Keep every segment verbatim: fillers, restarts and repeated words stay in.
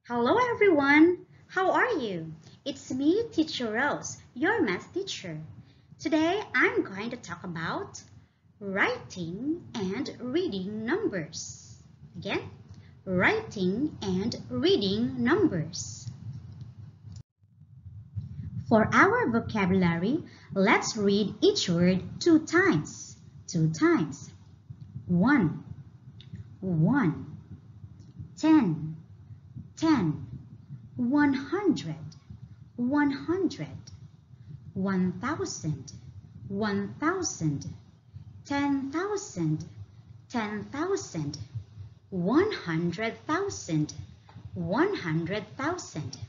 Hello everyone! How are you? It's me, Teacher Rose, your math teacher. Today I'm going to talk about writing and reading numbers. Again, writing and reading numbers. For our vocabulary, let's read each word two times. Two times. One, one, ten, ten, one hundred, one hundred, one thousand, one thousand, ten thousand, ten thousand, one hundred thousand, one hundred thousand.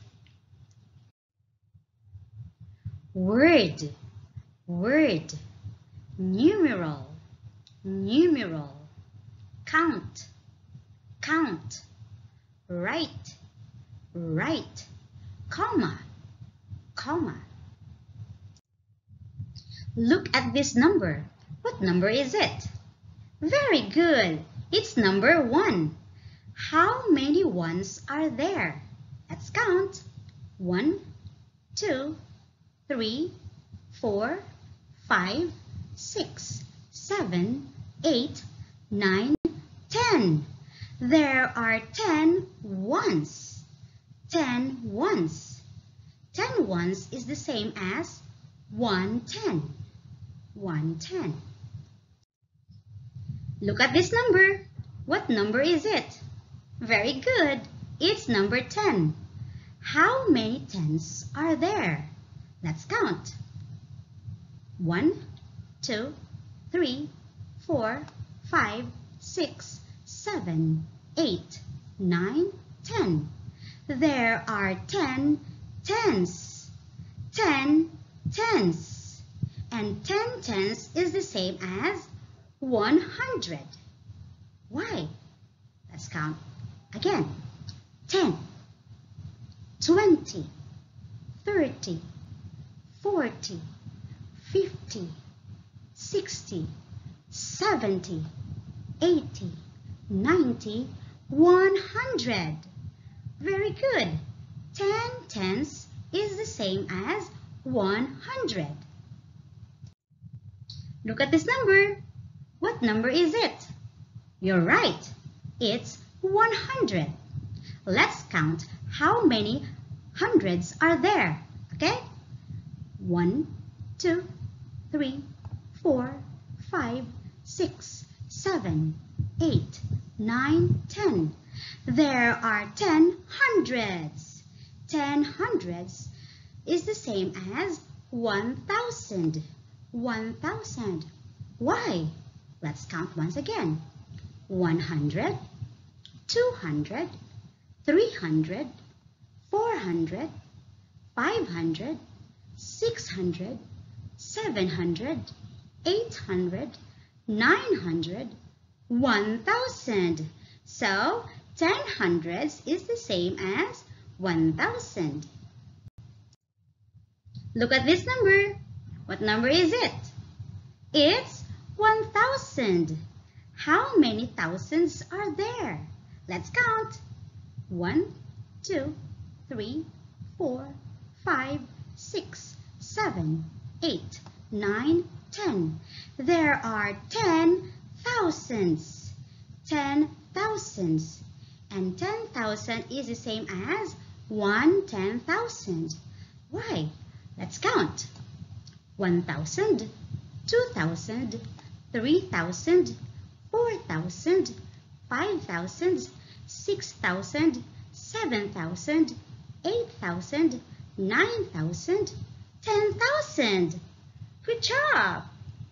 Word, word, numeral, numeral, count, count, write, write, comma, comma. Look at this number. What number is it? Very good. It's number one. How many ones are there? Let's count. One, two, three, four, five, six, seven, eight, nine, ten. There are ten ones. Ten ones. Ten ones is the same as one ten. One ten. Look at this number. What number is it? Very good. It's number ten. How many tens are there? Let's count. One, two, three, four, five, six, seven, eight, nine, ten. There are ten tens. Ten tens. And ten tens is the same as one hundred. Why? Let's count again. ten, twenty, thirty, forty, fifty, sixty, seventy, eighty, ninety, one hundred. Very good. ten tens is the same as one hundred. Look at this number. What number is it? You're right. It's one hundred. Let's count how many hundreds are there. Okay? One, two, three, four, five, six, seven, eight, nine, ten. There are ten hundreds. Ten hundreds is the same as one thousand. One thousand. Why? Let's count once again. One hundred, two hundred, three hundred, four hundred, five hundred, six hundred, seven hundred, eight hundred, nine hundred, one thousand. So, ten hundreds is the same as one thousand. Look at this number. What number is it? It's one thousand. How many thousands are there? Let's count. One, two, three, four, five, six, seven, eight, nine, ten. There are ten thousands. Ten thousands. And ten thousand is the same as one ten thousand. Why? Let's count. One thousand, two thousand, three thousand, four thousand, five thousand, six thousand, seven thousand, eight thousand, nine thousand, ten thousand. Good job!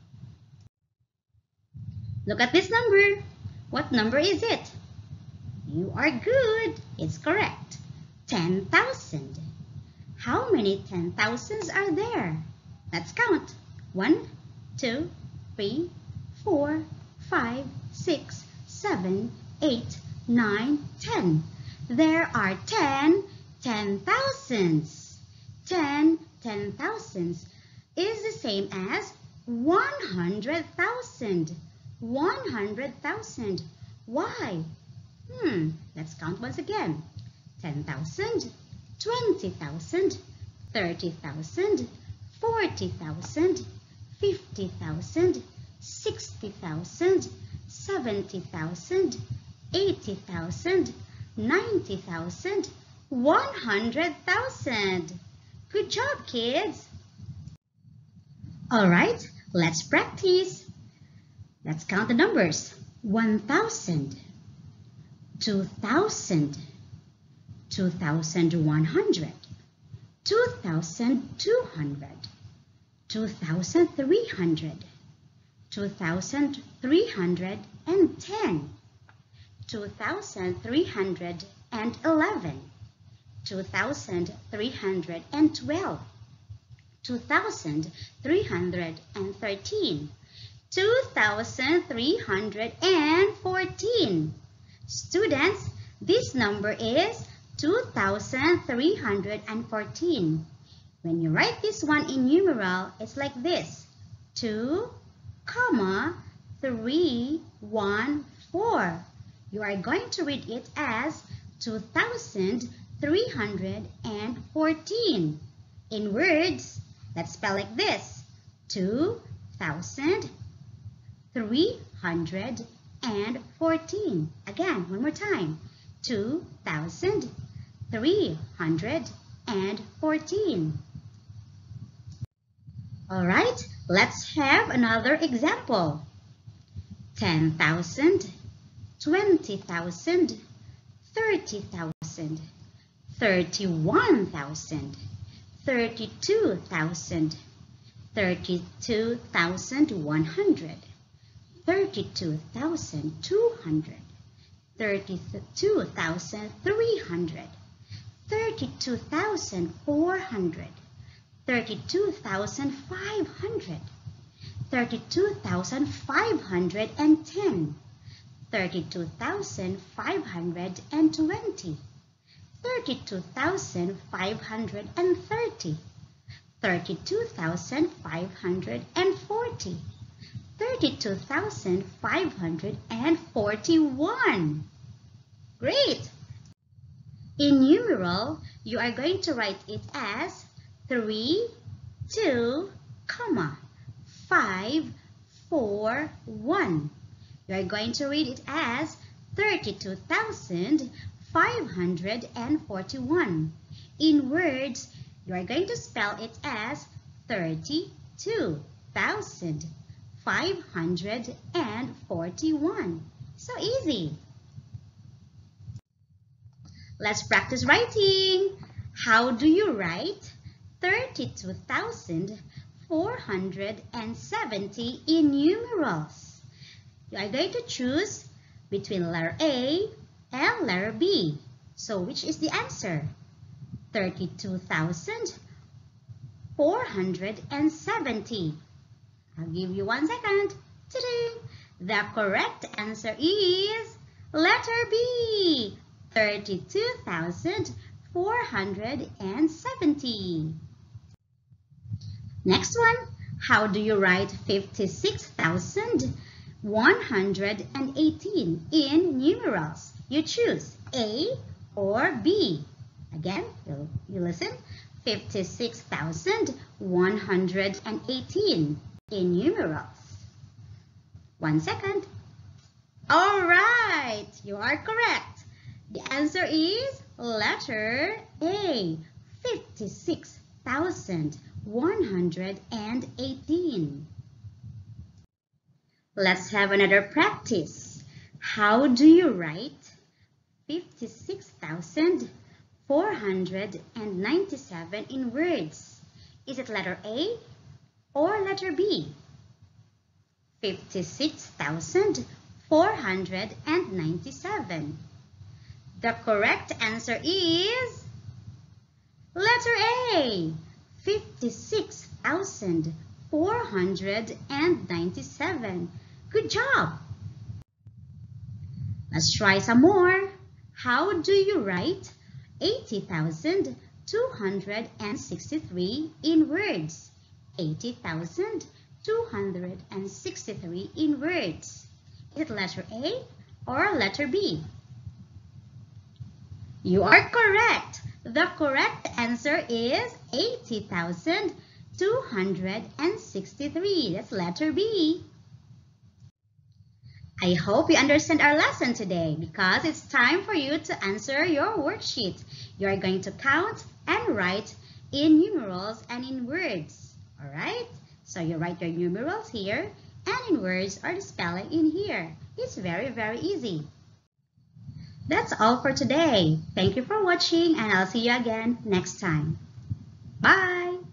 Look at this number. What number is it? You are good. It's correct. ten thousand. How many ten thousands are there? Let's count. One, two, three, four, five, six, seven, eight, nine, ten. There are ten ten thousands. Ten ten thousands is the same as one hundred thousand. One hundred thousand. Why? Hmm, let's count once again. ten thousand, twenty thousand, thirty thousand, forty thousand, fifty thousand, sixty thousand, seventy thousand, eighty thousand, ninety thousand, one hundred thousand. Good job, kids! Alright, let's practice. Let's count the numbers. one thousand, two thousand, two thousand one hundred, two thousand two hundred, two thousand three hundred, two thousand three hundred ten, two thousand three hundred eleven, two thousand three hundred twelve, two thousand three hundred thirteen, two thousand three hundred fourteen. Students, this number is two thousand three hundred fourteen. When you write this one in numeral, it's like this. two, three, one, four. You are going to read it as two thousand three hundred fourteen. In words, let's spell like this. two thousand three hundred fourteen. Again, one more time. two thousand three hundred fourteen. Alright, let's have another example. ten thousand, twenty thousand, thirty thousand, thirty-one thousand, thirty-two thousand, thirty-two thousand one hundred, thirty-two thousand two hundred, thirty-two thousand three hundred, thirty-two thousand four hundred, thirty-two thousand five hundred, thirty-two thousand five hundred ten, thirty-two thousand five hundred twenty, thirty-two thousand five hundred thirty, thirty-two thousand five hundred forty, thirty-two thousand five hundred forty-one. Great! In numeral, you are going to write it as three, two, five, four, one. You are going to read it as thirty-two thousand five hundred forty-one. In words, you are going to spell it as thirty-two thousand five hundred forty-one. So easy. Let's practice writing. How do you write thirty-two thousand four hundred seventy in numerals? You are going to choose between letter A and letter B. So which is the answer? thirty-two thousand four hundred seventy. I'll give you one second. Ta-da! The correct answer is letter B, thirty-two thousand four hundred seventy. Next one, how do you write fifty-six thousand one hundred eighteen in numerals? You choose A or B. Again, you, you listen. fifty-six thousand one hundred eighteen in numerals. One second. All right, you are correct. The answer is letter A, fifty-six thousand one hundred eighteen. Let's have another practice. How do you write fifty-six thousand four hundred ninety-seven in words? Is it letter A or letter B? fifty-six thousand four hundred ninety-seven. The correct answer is letter A, fifty-six thousand four hundred ninety-seven. Good job! Let's try some more. How do you write eighty thousand two hundred sixty-three in words? eighty thousand two hundred sixty-three in words. Is it letter A or letter B? You are correct. The correct answer is eighty thousand two hundred sixty-three. That's letter B. I hope you understand our lesson today because it's time for you to answer your worksheet. You are going to count and write in numerals and in words. Alright? So you write your numerals here and in words or the spelling in here. It's very, very easy. That's all for today. Thank you for watching and I'll see you again next time. Bye!